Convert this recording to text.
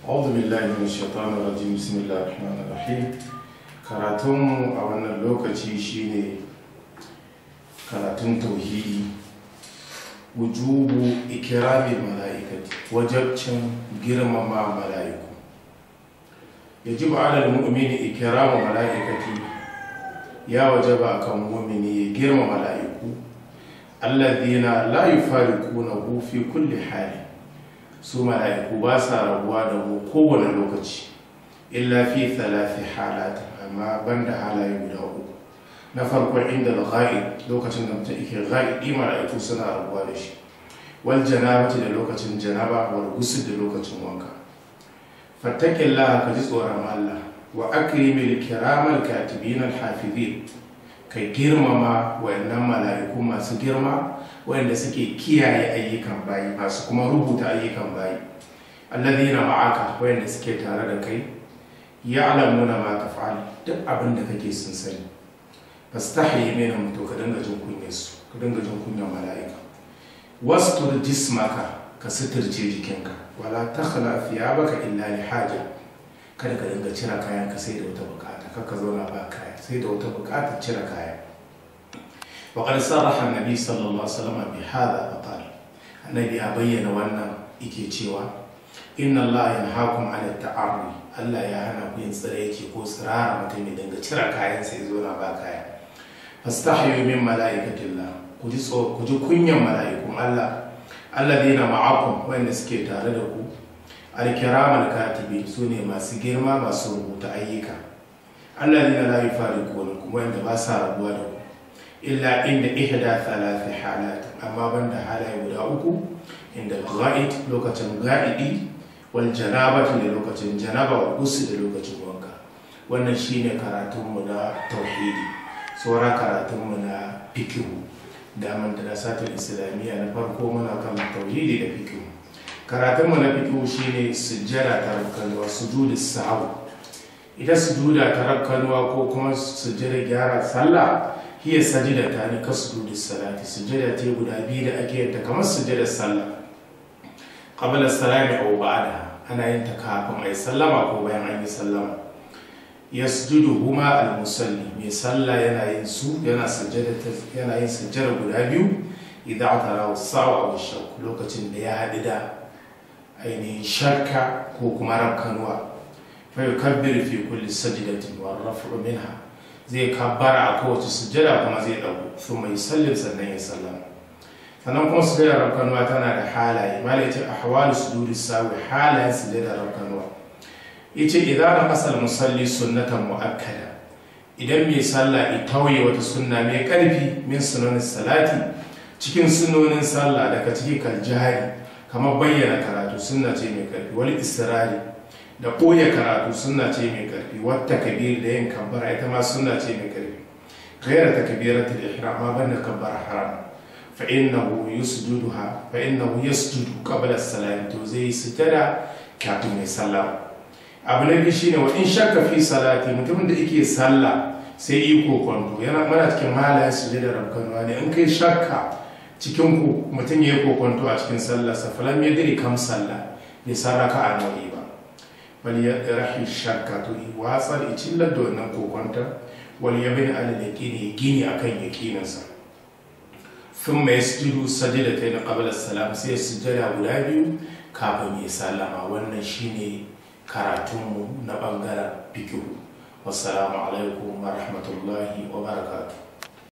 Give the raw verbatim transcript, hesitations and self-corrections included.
أعوذ بالله من الشيطان الرجيم بسم الله الرحمن الرحيم karatunmu a wannan lokaci shine karatun tauhidi wujubu ikrami malaikati wajabcin girmama malaiku yajibu ala almu'mini ikramu malaikati ya wajaba kan mu'mini girmama malaiku alladhina la yufariqunahu fi kulli hali su malaiku ba sa rabuwa da mu kowane lokaci illa fi thalathi halat amma banda halaye guda uku na farko inda al-ghaib lokacin da mutum yake ghaib malaiku suna rabuwa da shi wal janabati da lokacin janaba wal ghusl da lokacin wanka fattaqillaha ka ji tsoron Allah wa akrimil kiramal katibin al-hafizin kai girmama wayannan malaiku masu girma wayanda suke kiyaye ayyukan bayi masu kuma rubuta ayyukan bayi alladhina ma'aka wayanda suke tare da kai ya'lamuna ma taf'al duk abin da kake sun sani fastahi minhum to ka dinga jin kunyar su ka dinga jin kunyar malaika wastur jismaka ka sitirce jikinka wala takhla thiyabaka illa li haja kada ka dinga cire kayan ka sai da wata bukata kaka zauna ba kaya sai da wata bukata cire kaya wa qad saraha an-nabi sallallahu alaihi wasallam bi hada faqala annabi ya bayyana wannan yake cewa inna allaha yanhaakum 'ala at-ta'arri Allah ya hana ku yin tsire yake ko tsirara mutum ya dinga cire kayan sai zo na ba kaya fastahyu min malaikatillah ku ji ku ji kunyan malaikun Allah alladheena ma'akum wanda suke tare da ku al-kiramal katibin sune masu girma masu rubuta ayyuka alladheena la yufariqunakum wanda ba sa rabuwa da ku illa inda ihda thalath halat amma banda halaye guda uku inda ghaid lokacin ghaidi wal janabati da lokacin janaba wa ghusl da lokacin wanka wannan shine karatunmu na tauhidi saura karatunmu na fiqh da man da satul islamiyya na farko muna kan tauhidi da fiqh karatunmu na fiqh shine sujjada ta rakkanwa sujudus sahw ita sujuda ta rakkanwa ko kuma sujjada gyara sallah hiya sajidata ni kasudus salati sujjada ta guda biyu da ake ta kamar sujjadar sallah qabla as-salami aw ba'da ana yin ta kafin ai sallama ko bayan an yi sallama yasjudu huma al-musalli mai sallah yana yin su yana sujjada yana yin sujjada guda biyu idan tara sawa aw shak lokacin da ya hadi da ainihin shakka ko kuma rakkanwa fa yukabbiru fi kulli sajdatin wa raf'u minha zai kabbara a kowace sujjada kuma zai dago thumma yusallim sannan ya sallama sannan kuma sujjada rakkanwa tana da halaye malai ce ahwalu sujudi sawi halayen sujjada rakkanwa yace idan asal musalli sunnatan muakkada idan mai sallah ya tauye wata sunna mai karfi min sunanin salati cikin sunonin sallah daga cikin kaljari kamar bayyana karatu sunna ce mai karfi wal israri da koya karatu sunna ce mai karfi wata kabir da yin kabbara ita ma sunna ce mai karfi ghayra takbiratul ihram ma banda kabbara haram فإنه يسجدها فإنه يسجد قبل السلام تو زي سجدا كاتم يسلم abu na biyu shine wa in shakka fi salati mutumin da yake sallah sai iko kwanto yana mana cikin halayen sujada rabkanwa ne in kai shakka cikin ku mutum ya yi kokonto a cikin sallah sa falam yadri kam sallah bai sarraka a nawi ba bal ya rahi shakka to i watsar i cillar da wannan kokonta wal yabin ala yaqini gini akan yaqininsa ثم يسجد سجدتين قبل السلام sai sujjada guda biyu kafin ya sallama wannan shine karatunmu na bangaren fiqh wassalamu alaikum wa rahmatullahi wa barakatuh